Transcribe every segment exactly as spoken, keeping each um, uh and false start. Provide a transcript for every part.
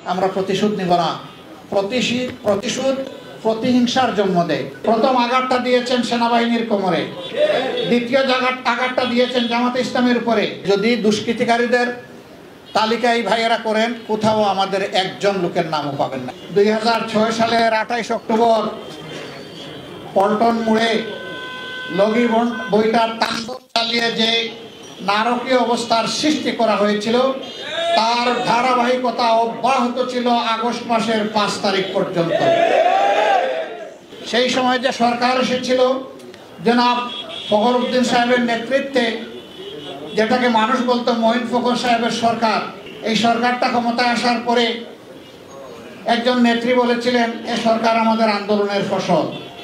আমরা প্রতিশোধ নিব না। প্রতিশোধ প্রতিশোধ প্রতিহিংসার জন্ম দেয়। প্রথম আঘাতটা দিয়েছেন সেনাবাহিনীর কোমরে, দ্বিতীয় আঘাতটা দিয়েছেন জামাতে ইসলামের উপরে। যদি দুষ্কৃতিকারীদের তালিকায় ভাইয়েরা করেন, কোথাও আমাদের একজন লোকের নামও পাবেন না। দুই হাজার ছয় সালের আঠাইশ অক্টোবর পল্টন মোড়ে লগি বইটার তাণ্ডব চালিয়ে যে নারকীয় অবস্থার সৃষ্টি করা হয়েছিল, তার ধারাবাহিকতা অব্যাহত ছিল আগস্ট মাসের পাঁচ তারিখ পর্যন্ত। সেই সময় যে সরকার এসেছিল জনাব ফখরুদ্দিন সাহেবের নেতৃত্বে, যেটাকে মানুষ বলতো মঈন ফখর সাহেবের সরকার, এই সরকারটা ক্ষমতায় আসার পরে একজন নেত্রী বলেছিলেন, এ সরকার আমাদের আন্দোলনের ফসল।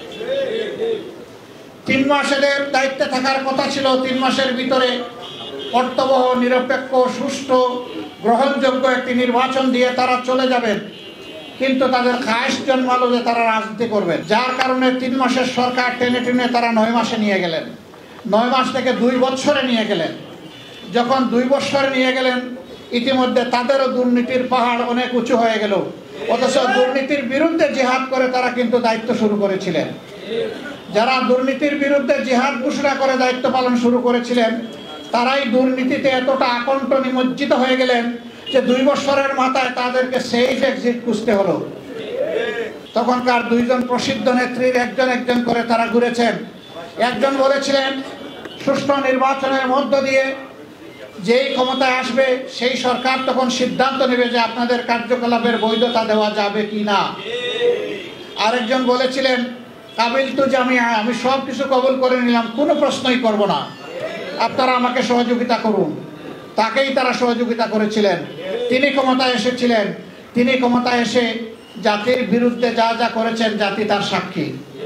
তিন মাসের দায়িত্বে থাকার কথা ছিল, তিন মাসের ভিতরে অর্থবহ, নিরপেক্ষ, সুষ্ঠু, গ্রহণযোগ্য একটি নির্বাচন দিয়ে তারা চলে যাবেন। কিন্তু তাদের খায়েশ জন্মালো যে তারা রাজনীতি করবেন, যার কারণে তিন মাসের সরকার টেনে টেনে তারা নয় মাসে নিয়ে গেলেন, নয় মাস থেকে দুই বছরে নিয়ে গেলেন। যখন দুই বছরে নিয়ে গেলেন, ইতিমধ্যে তাদেরও দুর্নীতির পাহাড় অনেক উঁচু হয়ে গেল। অথচ দুর্নীতির বিরুদ্ধে জিহাদ করে তারা কিন্তু দায়িত্ব শুরু করেছিলেন। যারা দুর্নীতির বিরুদ্ধে জিহাদ ঘোষণা করে দায়িত্ব পালন শুরু করেছিলেন, তারাই দুর্নীতিতে এতটা আকণ্ঠ নিমজ্জিত হয়ে গেলেন যে দুই বছরের মাথায় তাদেরকে সেফ এক্সিট খুঁজতে হলো। তখনকার দুইজন প্রসিদ্ধ নেত্রীর একজন একজন করে তারা ঘুরেছেন। একজন বলেছিলেন, সুষ্ঠু নির্বাচনের মধ্য দিয়ে যেই ক্ষমতায় আসবে সেই সরকার তখন সিদ্ধান্ত নেবে যে আপনাদের কার্যকলাপের বৈধতা দেওয়া যাবে কি না। আরেকজন বলেছিলেন, কাবিল তু জামিয়া, আমি সব কিছু কবুল করে নিলাম, কোনো প্রশ্নই করব না, আপনারা আমাকে সহযোগিতা করুন। তাকেই তারা সহযোগিতা করেছিলেন। তিনি ক্ষমতায় এসেছিলেন, তিনি ক্ষমতায় এসে জাতির বিরুদ্ধে যা যা করেছেন জাতি তার সাক্ষী।